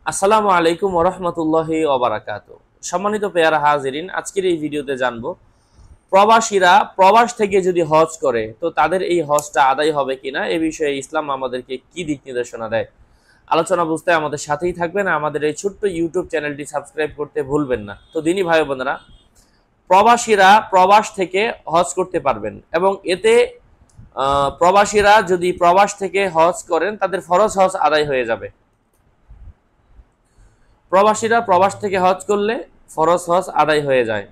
আসসালামু আলাইকুম ওয়া রাহমাতুল্লাহি ওয়া বারাকাতুহু। সম্মানিত পেয়ারা হাজিরিন, আজকের এই ভিডিওতে জানবো প্রবাসীরা প্রবাস থেকে যদি হজ করে তো তাদের এই হজটা আদায় হবে কিনা, এ বিষয়ে ইসলাম আমাদেরকে কি দিক নির্দেশনা দেয়। আলোচনা বুঝতে আমাদের সাথেই থাকবেন, আমাদের এই ছোট্ট ইউটিউব চ্যানেলটি সাবস্ক্রাইব করতে ভুলবেন না। তো দিনী ভাই বোনেরা, প্রবাসীরা প্রবাস থেকে হজ করতে পারবেন এবং এতে প্রবাসীরা যদি প্রবাস থেকে হজ করেন তাদের ফরজ হজ আদায় হয়ে যাবে। প্রবাসীরা প্রবাস থেকে হজ করলে ফরজ হজ আদায় হয়ে যায়।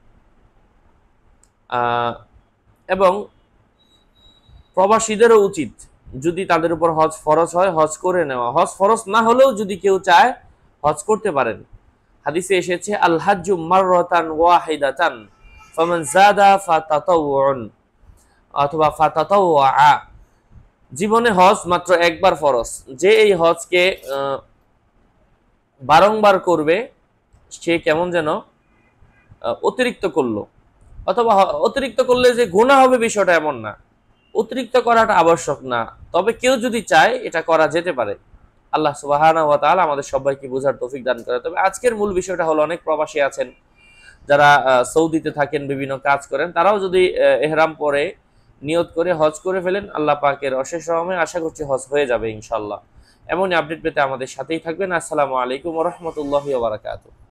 এবং প্রবাসীদেরও উচিত যদি তাদের উপর হজ ফরজ হয় হজ করে নেওয়া। হজ ফরজ না হলেও যদি কেউ চায় হজ করতে পারেন। হাদিসে এসেছে আল হাজ্জু মাররাতান ওয়াহিদাতান ফামান যাদা ফাতাতাওউন অথবা ফাতাতাওয়া। জীবনে হজ মাত্র একবার ফরজ, যে এই হজকে বারংবার করবে সে কেমন যেন অতিরিক্ত করলো, অথবা অতিরিক্ত করলে যে গুনাহ হবে বিষয়টা এমন না, অতিরিক্ত করাটা আবশ্যক না, তবে কেউ যদি চায় এটা করা যেতে পারে। আল্লাহ সুবহানাহু ওয়া তাআলা আমাদের সবাইকে বোঝার তৌফিক দান করে। তবে আজকের মূল বিষয়টা হলো, অনেক প্রবাসী আছেন যারা সৌদিতে থাকেন, বিভিন্ন কাজ করেন, তারাও যদি ইহরাম পরে নিয়ত করে হজ করে ফেলেন, আল্লাহ পাকের অশেষ রহমে আশা করছি হজ হয়ে যাবে ইনশাআল্লাহ। এমনই আপডেট পেতে আমাদের সাথেই থাকবেন। আসসালামু আলাইকুম ওয়া রাহমাতুল্লাহি ওয়া বারাকাতুহু।